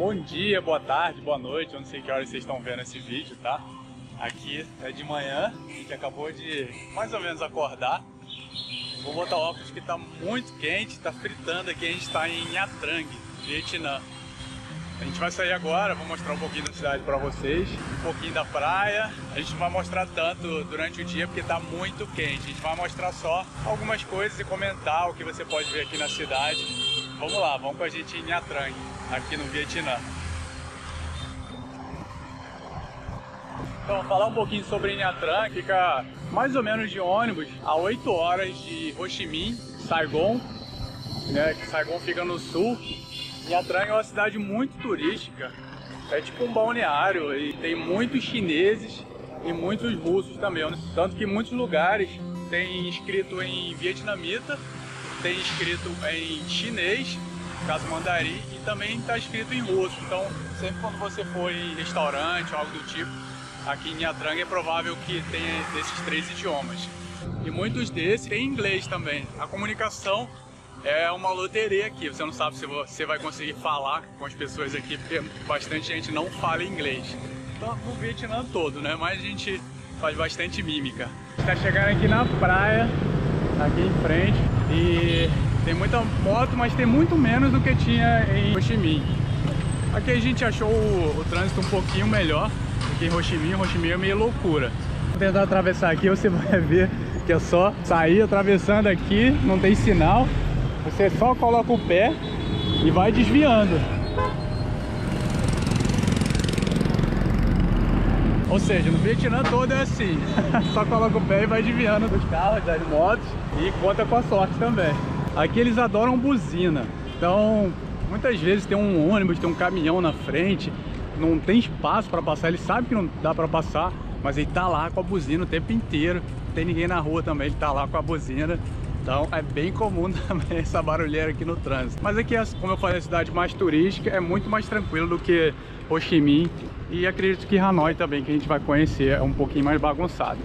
Bom dia, boa tarde, boa noite, eu não sei que horas vocês estão vendo esse vídeo, tá? Aqui é de manhã, a gente acabou de mais ou menos acordar. Vou botar o óculos que tá muito quente, tá fritando aqui, a gente tá em Nha Trang, Vietnã. A gente vai sair agora, vou mostrar um pouquinho da cidade pra vocês, um pouquinho da praia. A gente não vai mostrar tanto durante o dia porque tá muito quente. A gente vai mostrar só algumas coisas e comentar o que você pode ver aqui na cidade. Vamos lá, vamos com a gente em Nha Trang, aqui no Vietnã. Então, falar um pouquinho sobre Nha Trang, fica mais ou menos de ônibus a 8 horas de Ho Chi Minh, Saigon, né? Saigon fica no sul. Nha Trang é uma cidade muito turística, é tipo um balneário e tem muitos chineses e muitos russos também, tanto que em muitos lugares tem escrito em vietnamita, tem escrito em chinês, caso mandarim, e também está escrito em russo. Então sempre quando você for em restaurante ou algo do tipo, aqui em Nha Trang é provável que tenha desses 3 idiomas. E muitos desses tem inglês também. A comunicação é uma loteria aqui, você não sabe se você vai conseguir falar com as pessoas aqui, porque bastante gente não fala inglês. Então, no Vietnã todo, né? Mas a gente faz bastante mímica. Está chegando aqui na praia, aqui em frente, e tem muita moto, mas tem muito menos do que tinha em Ho Chi Minh. Aqui a gente achou o trânsito um pouquinho melhor do que em Ho Chi Minh. Ho Chi Minh é meio loucura. Vou tentar atravessar aqui, você vai ver que é só sair atravessando aqui, não tem sinal. Você só coloca o pé e vai desviando. Ou seja, no Vietnã todo é assim. Só coloca o pé e vai desviando dos carros, das motos, e conta com a sorte também. Aqui eles adoram buzina. Então, muitas vezes tem um ônibus, tem um caminhão na frente, não tem espaço para passar. Ele sabe que não dá para passar, mas ele tá lá com a buzina o tempo inteiro. Não tem ninguém na rua também, ele tá lá com a buzina. Então é bem comum também essa barulheira aqui no trânsito. Mas aqui, como eu falei, a cidade mais turística, é muito mais tranquilo do que Ho Chi Minh. E acredito que Hanoi também, que a gente vai conhecer, é um pouquinho mais bagunçado.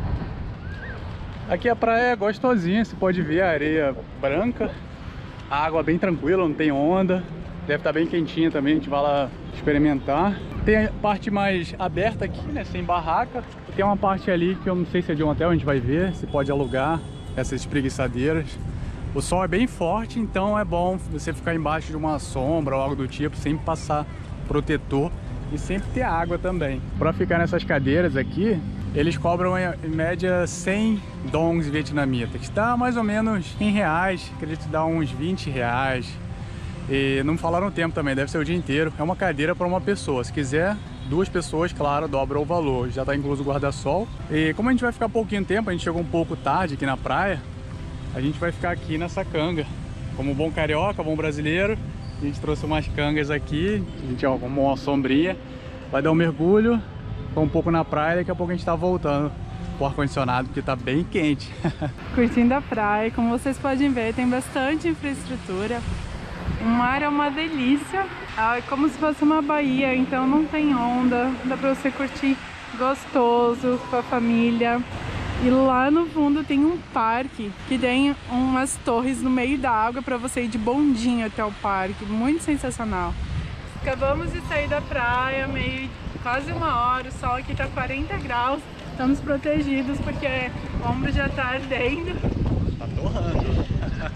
Aqui a praia é gostosinha, você pode ver a areia branca. A água bem tranquila, não tem onda. Deve estar bem quentinha também, a gente vai lá experimentar. Tem a parte mais aberta aqui, né, sem barraca. Tem uma parte ali que eu não sei se é de um hotel, a gente vai ver, você pode alugar essas espreguiçadeiras. O sol é bem forte, então é bom você ficar embaixo de uma sombra ou algo do tipo, sempre passar protetor e sempre ter água também. Para ficar nessas cadeiras aqui, eles cobram em média 100 dongs vietnamitas, que está mais ou menos em reais, acredito que dá uns 20 reais. E não falaram o tempo também, deve ser o dia inteiro. É uma cadeira para uma pessoa, se quiser 2 pessoas, claro, dobra o valor. Já está incluso o guarda-sol. E como a gente vai ficar pouquinho tempo, a gente chegou um pouco tarde aqui na praia, a gente vai ficar aqui nessa canga. Como bom carioca, bom brasileiro, a gente trouxe umas cangas aqui, a gente arrumou uma sombrinha, vai dar um mergulho, ficar um pouco na praia, daqui a pouco a gente está voltando pro ar-condicionado, porque está bem quente. Curtindo a praia, como vocês podem ver, tem bastante infraestrutura. O mar é uma delícia, é como se fosse uma baía, então não tem onda, dá pra você curtir gostoso com a família. E lá no fundo tem um parque que tem umas torres no meio da água para você ir de bondinho até o parque, muito sensacional. Acabamos de sair da praia, quase 1 hora, o sol aqui tá 40 graus, estamos protegidos porque o ombro já tá ardendo. Tá torrando.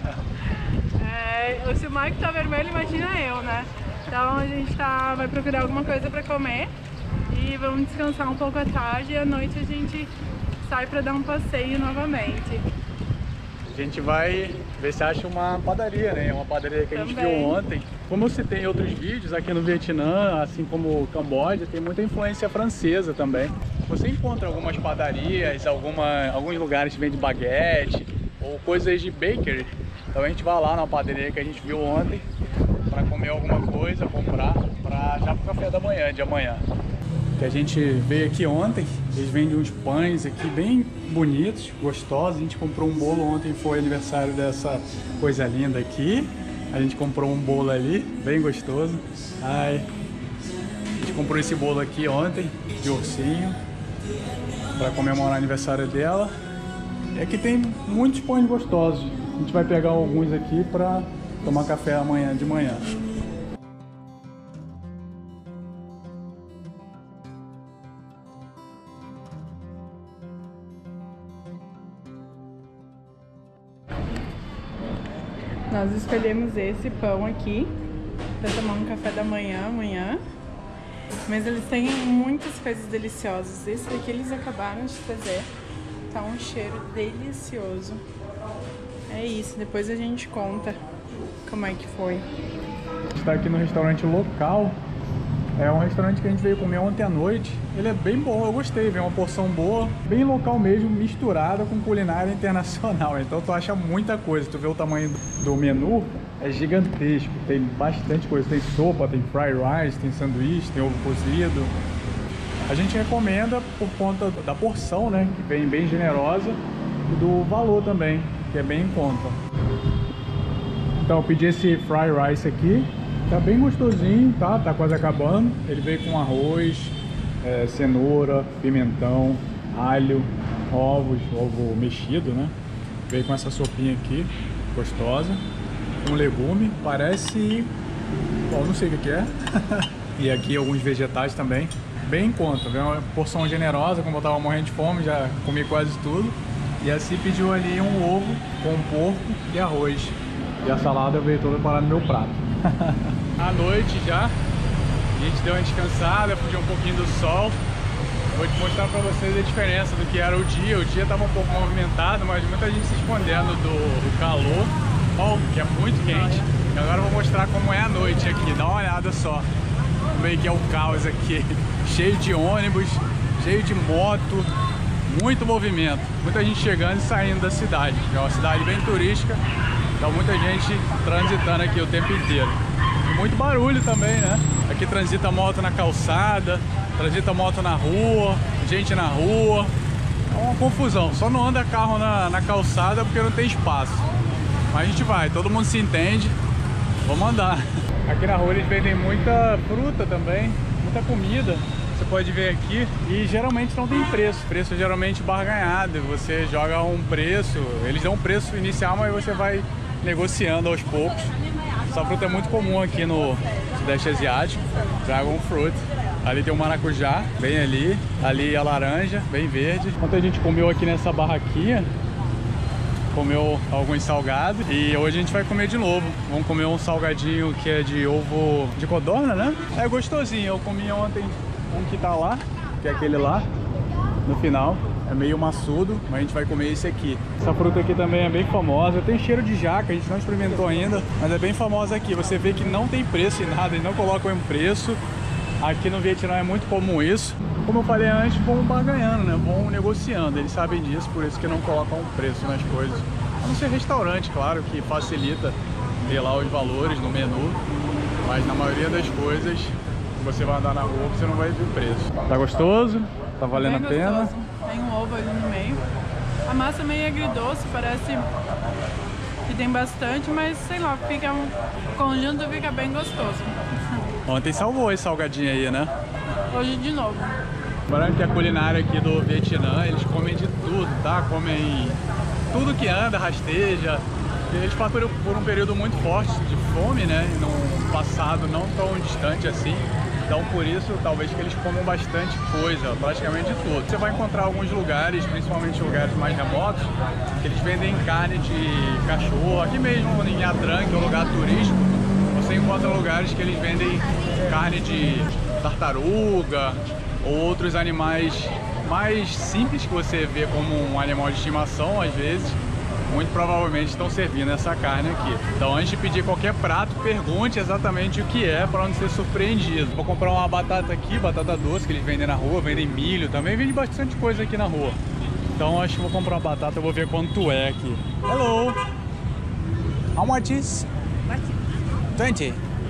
Se o Marco tá vermelho, imagina eu, né? Então a gente vai procurar alguma coisa pra comer e vamos descansar um pouco à tarde, e à noite a gente sai pra dar um passeio novamente. A gente vai ver se acha uma padaria, né? Uma padaria que a gente viu ontem. Como eu citei em outros vídeos, aqui no Vietnã, assim como o Camboja, tem muita influência francesa também. Você encontra algumas padarias, alguns lugares que vendem baguete ou coisas de bakery. Então a gente vai lá na padaria que a gente viu ontem para comer alguma coisa, comprar para já pro café da manhã, de amanhã. Que a gente veio aqui ontem, eles vendem uns pães aqui bem bonitos, gostosos. A gente comprou um bolo ontem, foi aniversário dessa coisa linda aqui. A gente comprou um bolo ali, bem gostoso. A gente comprou esse bolo aqui ontem, de ursinho, para comemorar o aniversário dela. E aqui tem muitos pães gostosos. A gente vai pegar alguns aqui para tomar café amanhã de manhã. Nós escolhemos esse pão aqui para tomar um café da manhã amanhã. Mas eles têm muitas coisas deliciosas. Esse daqui eles acabaram de trazer. Tá um cheiro delicioso. É isso, depois a gente conta como é que foi. A gente tá aqui no restaurante local. É um restaurante que a gente veio comer ontem à noite. Ele é bem bom, eu gostei, veio uma porção boa, bem local mesmo, misturada com culinária internacional. Então tu acha muita coisa, tu vê o tamanho do menu, é gigantesco, tem bastante coisa. Tem sopa, tem fried rice, tem sanduíche, tem ovo cozido. A gente recomenda por conta da porção, né, que vem bem generosa, e do valor também, que é bem em conta. Então eu pedi esse fried rice aqui. Tá bem gostosinho, tá? Tá quase acabando. Ele veio com arroz, cenoura, pimentão, alho, ovos, ovo mexido, né? Veio com essa sopinha aqui, gostosa. Um legume, parece... Bom, não sei o que é. E aqui alguns vegetais também. Bem em conta, veio uma porção generosa, como eu tava morrendo de fome, já comi quase tudo. E assim pediu ali um ovo com porco e arroz. E a salada veio toda parada no meu prato. À noite já, a gente deu uma descansada, fugiu um pouquinho do sol. Vou te mostrar pra vocês a diferença do que era o dia. O dia estava um pouco movimentado, mas muita gente se escondendo do calor, que é muito quente. E agora eu vou mostrar como é a noite aqui, dá uma olhada só. Como é que é o caos aqui, cheio de ônibus, cheio de moto, muito movimento. Muita gente chegando e saindo da cidade. É uma cidade bem turística. Então muita gente transitando aqui o tempo inteiro. E muito barulho também, né? Aqui transita moto na calçada, transita moto na rua, gente na rua. É uma confusão. Só não anda carro na calçada porque não tem espaço. Mas a gente vai, todo mundo se entende. Vamos andar. Aqui na rua eles vendem muita fruta também, muita comida. Você pode ver aqui, e geralmente não tem preço, preço geralmente barganhado, você joga um preço, eles dão um preço inicial, mas você vai negociando aos poucos. Essa fruta é muito comum aqui no Sudeste Asiático, Dragon Fruit. Ali tem o maracujá, bem ali, ali a laranja, bem verde. Ontem a gente comeu aqui nessa barraquinha, comeu alguns salgados e hoje a gente vai comer de novo. Vamos comer um salgadinho que é de ovo de codorna, né? É gostosinho, eu comi ontem um que tá lá, que é aquele lá, no final. É meio maçudo, mas a gente vai comer esse aqui. Essa fruta aqui também é bem famosa, tem cheiro de jaca, a gente não experimentou ainda, mas é bem famosa aqui. Você vê que não tem preço em nada, eles não colocam um preço. Aqui no Vietnã é muito comum isso. Como eu falei antes, vão barganhando, né? Vão negociando, eles sabem disso, por isso que não colocam um preço nas coisas. A não ser restaurante, claro, que facilita ver lá os valores no menu, mas na maioria das coisas, você vai andar na rua, você não vai ver o preço. Tá gostoso? Tá valendo a pena? Gostoso. Tem um ovo ali no meio. A massa é meio agridoce, parece que tem bastante, mas sei lá, o conjunto fica bem gostoso. Ontem salvou esse salgadinho aí, né? Hoje de novo. Lembrando que a culinária aqui do Vietnã, eles comem de tudo, tá? Comem tudo que anda, rasteja. Eles passaram por um período muito forte de fome, né? Num passado não tão distante assim. Então por isso, talvez que eles comam bastante coisa, praticamente de tudo. Você vai encontrar alguns lugares, principalmente lugares mais remotos, que eles vendem carne de cachorro. Aqui mesmo em Nha Trang, que é um lugar turístico, você encontra lugares que eles vendem carne de tartaruga ou outros animais mais simples que você vê como um animal de estimação, às vezes. Muito provavelmente estão servindo essa carne aqui. Então antes de pedir qualquer prato, pergunte exatamente o que é para não ser surpreendido. Vou comprar uma batata aqui, batata doce que eles vendem na rua, vendem milho também, vende bastante coisa aqui na rua. Então acho que vou comprar uma batata, eu vou ver quanto é aqui. Hello! How much is? 20?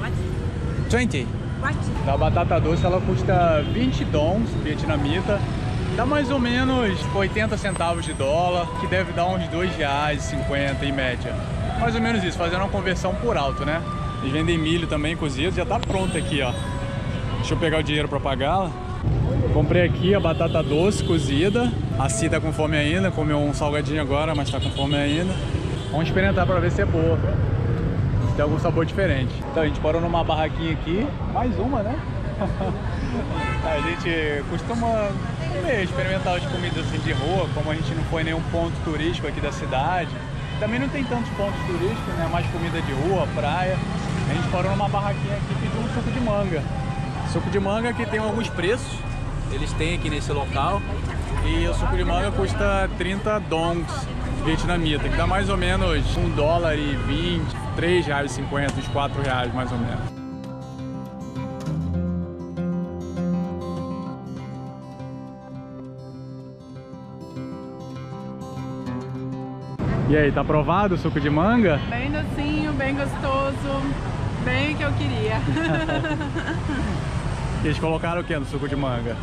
20? A batata doce ela custa 20 dong vietnamita. Dá mais ou menos 80 centavos de dólar, que deve dar uns R$2,50 em média. Mais ou menos isso, fazendo uma conversão por alto, né? Eles vendem milho também cozido, já tá pronto aqui, ó. Deixa eu pegar o dinheiro pra pagá-la. Comprei aqui a batata doce cozida. A Ci tá com fome ainda, comeu um salgadinho agora, mas tá com fome ainda. Vamos experimentar pra ver se é boa. Se tem algum sabor diferente. Então a gente parou numa barraquinha aqui, mais uma, né? A gente costuma experimentar as comidas assim de rua, como a gente não foi em nenhum ponto turístico aqui da cidade, Também não tem tantos pontos turísticos, né? Mais comida de rua, praia. A gente parou numa barraquinha aqui e pediu um suco de manga. Suco de manga que tem alguns preços, eles têm aqui nesse local. E o suco de manga custa 30 dongs vietnamita, que dá mais ou menos $1,20, R$3,50, uns R$4 mais ou menos. E aí, tá aprovado o suco de manga? Bem docinho, bem gostoso, bem o que eu queria. Eles colocaram o que no suco de manga?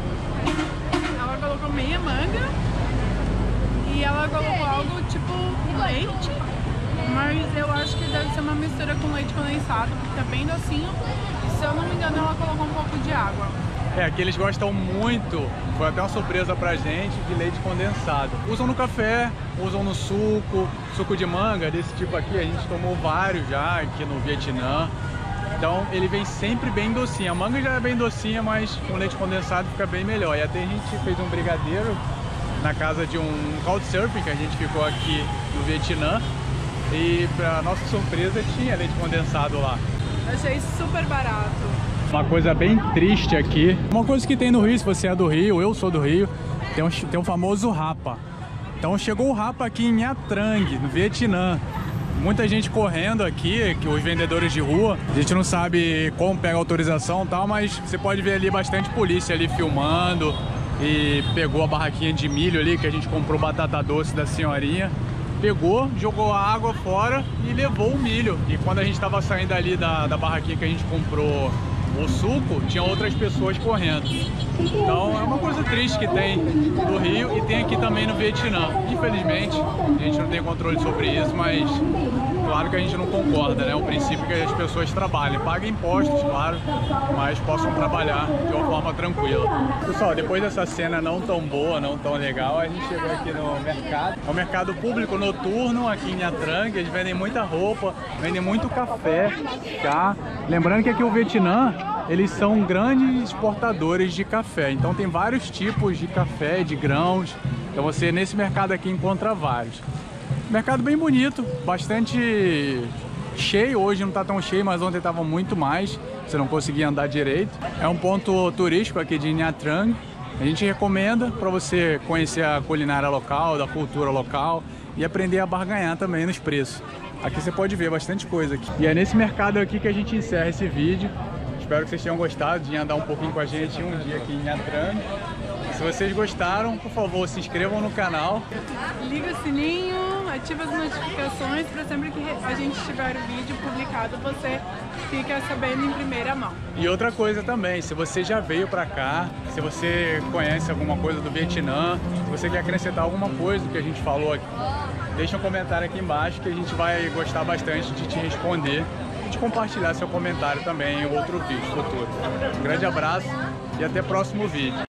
Ela colocou meia manga e ela colocou algo tipo leite, mas eu acho que deve ser uma mistura com leite condensado, porque tá bem docinho. E se eu não me engano, ela colocou um pouco de água. É, aqui eles gostam muito, foi até uma surpresa pra gente, de leite condensado. Usam no café, usam no suco de manga desse tipo aqui, a gente tomou vários já aqui no Vietnã. Então ele vem sempre bem docinho. A manga já é bem docinha, mas com leite condensado fica bem melhor. E até a gente fez um brigadeiro na casa de um couchsurfing que a gente ficou aqui no Vietnã. E pra nossa surpresa tinha leite condensado lá. Achei super barato. Uma coisa bem triste aqui. Uma coisa que tem no Rio, se você é do Rio, eu sou do Rio, tem um famoso Rapa. Então chegou o Rapa aqui em Nha Trang, no Vietnã. Muita gente correndo aqui, que os vendedores de rua. A gente não sabe como pega autorização e tal, mas você pode ver ali bastante polícia ali filmando. E pegou a barraquinha de milho ali, que a gente comprou batata doce da senhorinha. Pegou, jogou a água fora e levou o milho. E quando a gente estava saindo ali da barraquinha que a gente comprou o suco, tinha outras pessoas correndo. Então é uma coisa triste que tem no Rio e tem aqui também no Vietnã. Infelizmente, a gente não tem controle sobre isso, mas claro que a gente não concorda, né? O princípio é que as pessoas trabalhem, paguem impostos, claro, mas possam trabalhar de uma forma tranquila. Pessoal, depois dessa cena não tão boa, não tão legal, a gente chegou aqui no mercado. É um mercado público noturno aqui em Nha Trang. Eles vendem muita roupa, vendem muito café, tá? Lembrando que aqui o Vietnã, eles são grandes exportadores de café, então tem vários tipos de café, de grãos. Então você nesse mercado aqui encontra vários. Mercado bem bonito, bastante cheio. Hoje não tá tão cheio, mas ontem tava muito mais. Você não conseguia andar direito. É um ponto turístico aqui de Nha Trang. A gente recomenda para você conhecer a culinária local, da cultura local e aprender a barganhar também nos preços. Aqui você pode ver bastante coisa aqui. E é nesse mercado aqui que a gente encerra esse vídeo. Espero que vocês tenham gostado de andar um pouquinho com a gente um dia aqui em Nha Trang. Se vocês gostaram, por favor, se inscrevam no canal. Liga o sininho, ativa as notificações para sempre que a gente tiver o vídeo publicado, você fica sabendo em primeira mão. E outra coisa também, se você já veio pra cá, se você conhece alguma coisa do Vietnã, se você quer acrescentar alguma coisa do que a gente falou aqui, deixa um comentário aqui embaixo que a gente vai gostar bastante de te responder e de compartilhar seu comentário também em outro vídeo futuro. Um grande abraço e até o próximo vídeo.